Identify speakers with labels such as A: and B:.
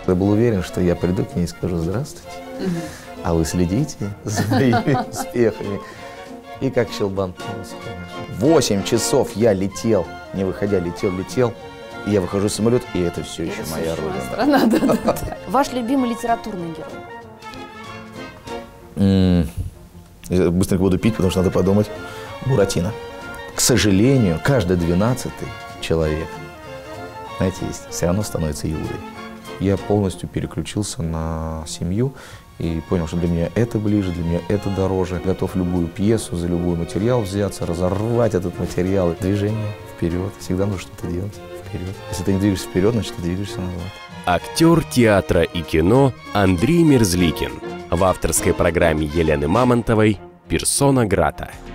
A: Я был уверен, что я приду к ней и скажу: здравствуйте, а вы следите за моими успехами. И как щелбан полностью, конечно. 8 часов я летел, не выходя, летел. И я выхожу из самолета, и это все еще моя родина.
B: Ваш любимый литературный герой?
A: Я быстренько буду пить, потому что надо подумать. Буратино. К сожалению, каждый 12-й человек, знаете, все равно становится Иудой. Я полностью переключился на семью и понял, что для меня это ближе, для меня это дороже. Готов любую пьесу, за любой материал взяться, разорвать этот материал. Движение вперед. Всегда нужно что-то делать вперед. Если ты не двигаешься вперед, значит, ты двигаешься назад.
C: Актер театра и кино Андрей Мерзликин в авторской программе Елены Мамонтовой «Персона грата».